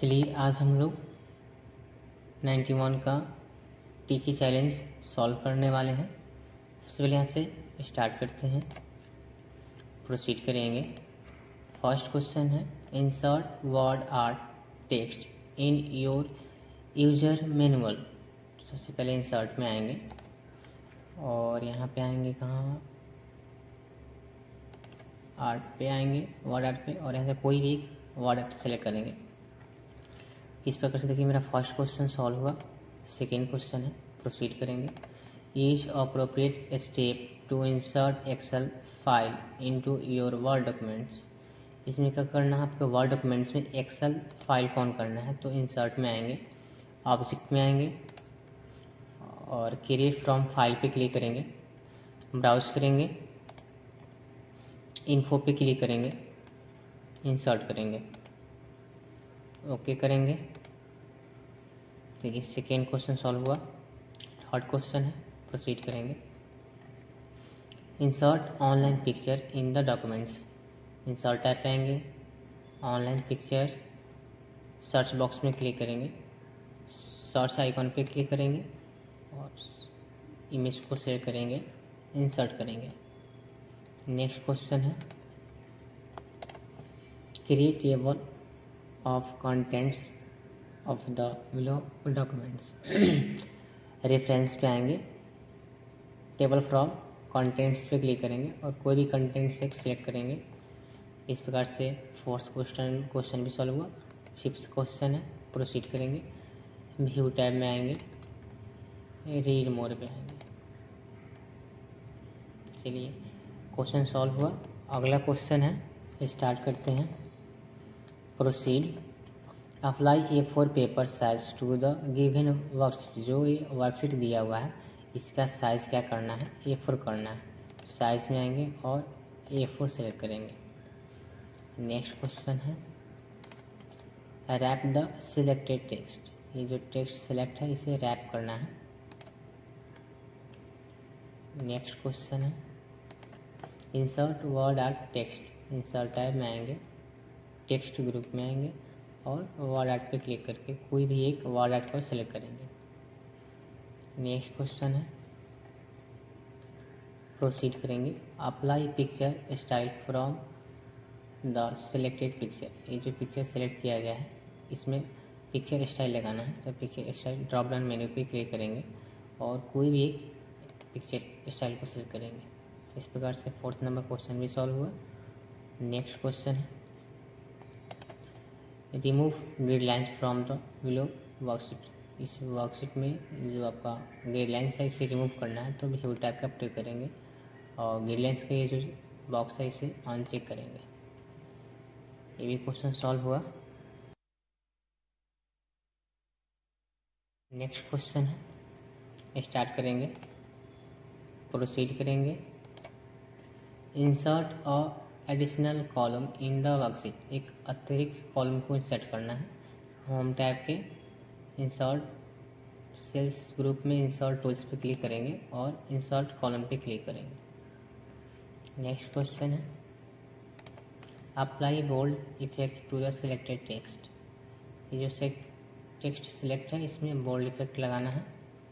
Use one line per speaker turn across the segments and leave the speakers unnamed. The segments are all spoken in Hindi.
चलिए आज हम लोग 91 का टी की चैलेंज सॉल्व करने वाले हैं। सबसे पहले यहाँ से स्टार्ट करते हैं, प्रोसीड करेंगे। फर्स्ट क्वेश्चन है insert Word art text in your user manual. सबसे पहले इंसर्ट में आएंगे और यहाँ पे आएंगे कहाँ, आर्ट पे आएंगे, वर्ड आर्ट पे, और यहाँ से कोई भी वर्ड आर्ट सेलेक्ट करेंगे। इस प्रकार से देखिए मेरा फर्स्ट क्वेश्चन सॉल्व हुआ। सेकेंड क्वेश्चन है, प्रोसीड करेंगे। Use appropriate step to insert Excel file into your Word documents. इसमें क्या करना है, आपके वर्ड डॉक्यूमेंट्स में एक्सेल फाइल कौन करना है। तो इंसर्ट में आएंगे, ऑब्जेक्ट में आएंगे और क्रिएट फ्रॉम फाइल पे क्लिक करेंगे, ब्राउज करेंगे, इन्फो पे क्लिक करेंगे, इंसर्ट करेंगे, ओके करेंगे। देखिए सेकेंड क्वेश्चन सॉल्व हुआ। थर्ड क्वेश्चन है, प्रोसीड करेंगे। Insert online picture in the documents. Insert tab पे आएंगे, ऑनलाइन पिक्चर, सर्च बॉक्स में क्लिक करेंगे, सर्च आइकॉन पे क्लिक करेंगे और इमेज को शेयर करेंगे, इंसर्ट करेंगे। नेक्स्ट क्वेश्चन है create table of contents of the below documents. Reference पे आएंगे, टेबल फ्रॉम कंटेंट्स पे क्लिक करेंगे और कोई भी कंटेंट से सिलेक्ट करेंगे। इस प्रकार से फोर्थ क्वेश्चन भी सॉल्व हुआ। फिफ्थ क्वेश्चन है, प्रोसीड करेंगे। व्यू टैब में आएंगे, रीड मोर पे आएंगे। चलिए क्वेश्चन सॉल्व हुआ। अगला क्वेश्चन है, स्टार्ट करते हैं, proceed. Apply A4 paper size to the given worksheet. जो ये वर्कशीट दिया हुआ है इसका साइज क्या करना है, A4 करना है। साइज में आएंगे और A4 सेलेक्ट करेंगे। नेक्स्ट क्वेश्चन है रैप द सिलेक्टेड टेक्स्ट। ये जो टेक्स्ट सेलेक्ट है इसे रैप करना है। नेक्स्ट क्वेश्चन है insert Word art text. Insert tab में आएंगे, टेक्स्ट ग्रुप में आएंगे और वर्ड आर्ट पे क्लिक करके कोई भी एक वर्ड आर्ट को सेलेक्ट करेंगे। नेक्स्ट क्वेश्चन है, प्रोसीड करेंगे। Apply picture style from the selected picture. ये जो पिक्चर सेलेक्ट किया गया है इसमें पिक्चर स्टाइल लगाना है। तो picture style drop down menu पे क्लिक करेंगे और कोई भी एक पिक्चर स्टाइल को सेलेक्ट करेंगे। इस प्रकार से फोर्थ नंबर क्वेश्चन भी सॉल्व हुआ। नेक्स्ट क्वेश्चन है remove grid lines from the below worksheet. इस वर्कशीट में जो आपका ग्रिड लाइन्स है इसे रिमूव करना है। तो व्यू टैब का प्रयोग करेंगे और ग्रिड लाइन्स का ये जो बॉक्स है इसे अनचेक करेंगे। ये भी क्वेश्चन सॉल्व हुआ। नेक्स्ट क्वेश्चन है, स्टार्ट करेंगे, प्रोसीड करेंगे। Insert a additional column in the worksheet. एक अतिरिक्त कॉलम को इंसर्ट करना है। होम टैब के इंसर्ट सेल्स ग्रुप में इंसर्ट टूल्स पे क्लिक करेंगे और इंसर्ट कॉलम पे क्लिक करेंगे। नेक्स्ट क्वेश्चन है apply bold effect to the selected text. ये जो टेक्स्ट सिलेक्ट है इसमें बोल्ड इफेक्ट लगाना है।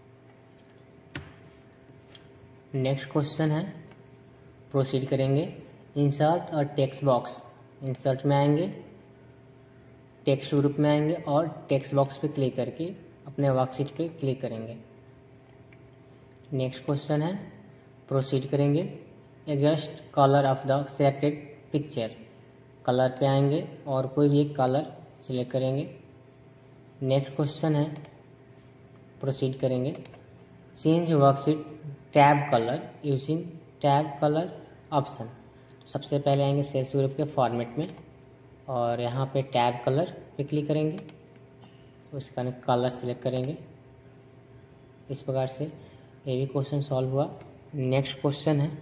नेक्स्ट क्वेश्चन है, प्रोसीड करेंगे। इंसर्ट और टेक्स्ट बॉक्स। इंसर्ट में आएंगे, टेक्स्ट ग्रुप में आएंगे और टेक्स्ट बॉक्स पे क्लिक करके अपने वर्कशीट पे क्लिक करेंगे। नेक्स्ट क्वेश्चन है, प्रोसीड करेंगे। Adjust colour of the selected picture. Colour पे आएंगे और कोई भी एक कलर सिलेक्ट करेंगे। नेक्स्ट क्वेश्चन है, प्रोसीड करेंगे। Change worksheet tab colour using tab colour option. सबसे पहले आएंगे सेल्स ग्रुप के फॉर्मेट में और यहाँ पे टैब कलर पे क्लिक करेंगे, उसका कलर सिलेक्ट करेंगे। इस प्रकार से ये भी क्वेश्चन सॉल्व हुआ। नेक्स्ट क्वेश्चन है,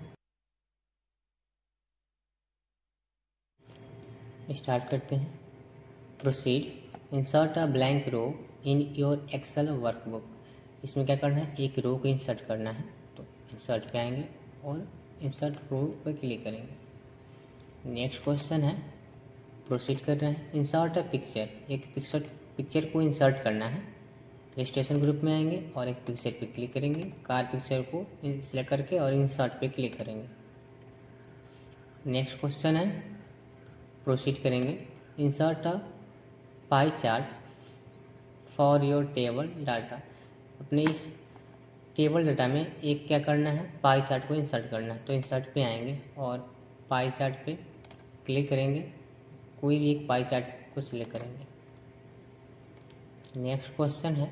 स्टार्ट करते हैं, proceed. Insert a blank row in your Excel workbook. इसमें क्या करना है, एक रो को इंसर्ट करना है। तो इंसर्ट पे आएंगे और इंसर्ट रो पे क्लिक करेंगे। नेक्स्ट क्वेश्चन है, प्रोसीड कर रहे हैं। इंसर्ट अ पिक्चर, एक पिक्चर को इंसर्ट करना है। रजिस्ट्रेशन ग्रुप में आएंगे और एक पिक्चर पे क्लिक करेंगे, कार पिक्चर को सिलेक्ट करके और इंसर्ट पे क्लिक करेंगे। नेक्स्ट क्वेश्चन है, प्रोसीड करेंगे। Insert a pie chart for your table data, अपने इस टेबल डाटा में एक क्या करना है, पाई चार्ट को इंसर्ट करना है। तो इंसर्ट पे आएंगे और पाई चार्ट पे क्लिक करेंगे, कोई भी एक पाई चार्ट को सिलेक्ट करेंगे। नेक्स्ट क्वेश्चन है,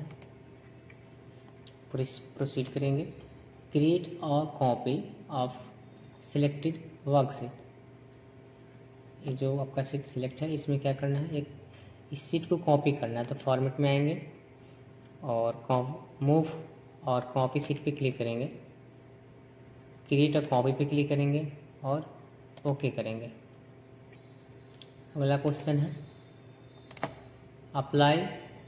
प्रोसीड करेंगे। Create a copy of selected worksheet, ये जो आपका सीट सिलेक्ट है इसमें क्या करना है, एक इस सीट को कॉपी करना है। तो फॉर्मेट में आएंगे और मूव और कॉपी सीट पे क्लिक करेंगे, क्रिएट अ कॉपी पे क्लिक करेंगे और ओके करेंगे। अगला क्वेश्चन है, apply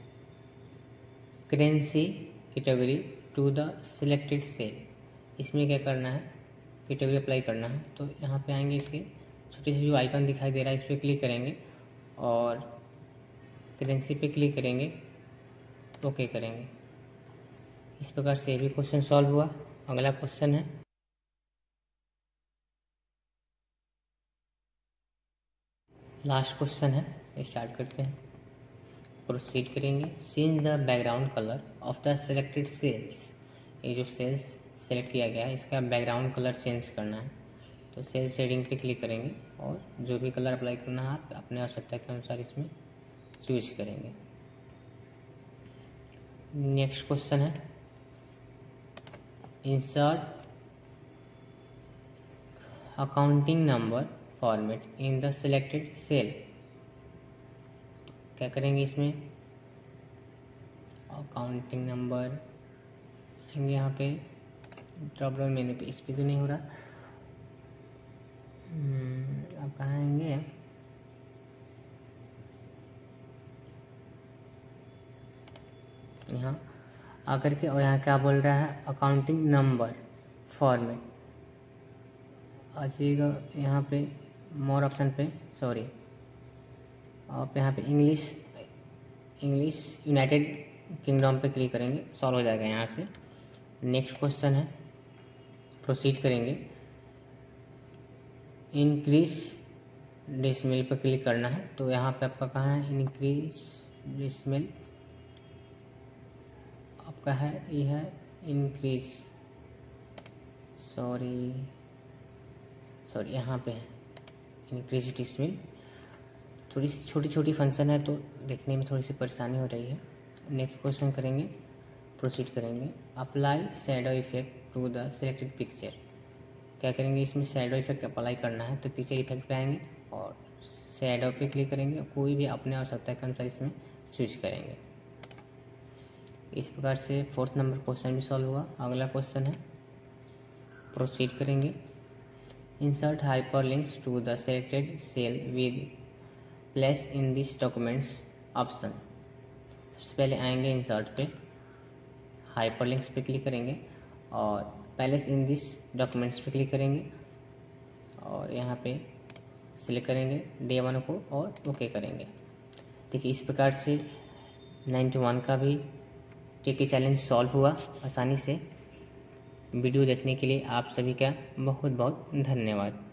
currency category to the selected cell, इसमें क्या करना है, कैटेगरी अप्लाई करना है। तो यहाँ पे आएंगे, इसके छोटे से जो आइकन दिखाई दे रहा है इस पर क्लिक करेंगे और करेंसी पे क्लिक करेंगे, ओके करेंगे। इस प्रकार से भी क्वेश्चन सॉल्व हुआ। अगला क्वेश्चन है, लास्ट क्वेश्चन है, स्टार्ट करते हैं। प्रोसीड करेंगे। Change the background colour of the selected cells, ये जो सेल्स सेलेक्ट किया गया है इसका बैकग्राउंड कलर चेंज करना है। तो सेल शेडिंग पे क्लिक करेंगे और जो भी कलर अप्लाई करना है आप अपने आवश्यकता के अनुसार इसमें चूज करेंगे। नेक्स्ट क्वेश्चन है, insert accounting number format in the selected cell, क्या करेंगे, इसमें अकाउंटिंग नंबर आएंगे, यहाँ पे ड्रॉप डाउन मेन्यू पे, इस पर तो नहीं हो रहा, अब कहाँ आएंगे, यहाँ आकर के, और यहाँ क्या बोल रहा है, अकाउंटिंग नंबर फॉर्मेट। आ जाइएगा यहाँ पे मोर ऑप्शन पे, सॉरी आप यहाँ पे इंग्लिश यूनाइटेड किंगडम पे क्लिक करेंगे, सॉल्व हो जाएगा यहाँ से। नेक्स्ट क्वेश्चन है, प्रोसीड करेंगे। इंक्रीज डेसिमल पे क्लिक करना है। तो यहाँ पे आपका कहाँ है, इंक्रीज डेसिमल आपका है, ये है इंक्रीज, सॉरी यहाँ पे है इंक्रीज डेसिमल। थोड़ी सी छोटी फंक्शन है तो देखने में थोड़ी सी परेशानी हो रही है। नेक्स्ट क्वेश्चन करेंगे, प्रोसीड करेंगे। Apply shadow effect to the selected picture, क्या करेंगे, इसमें शैडो इफेक्ट अप्लाई करना है। तो पिक्चर इफेक्ट पे आएंगे और शैडो पे क्लिक करेंगे, कोई भी अपने आवश्यकता के अनुसार इसमें चूज करेंगे। इस प्रकार से 4th नंबर क्वेश्चन भी सॉल्व हुआ। अगला क्वेश्चन है, प्रोसीड करेंगे। Insert hyperlinks to the selected cell with place in this documents option. सबसे पहले आएंगे इंसर्ट पे, हाइपरलिंक्स पे क्लिक करेंगे और प्लेस इन दिस डॉक्यूमेंट्स पे क्लिक करेंगे और यहाँ पे सिलेक्ट करेंगे डे 1 को और ओके करेंगे। देखिए इस प्रकार से 91 का भी टेकी चैलेंज सॉल्व हुआ आसानी से। वीडियो देखने के लिए आप सभी का बहुत बहुत धन्यवाद।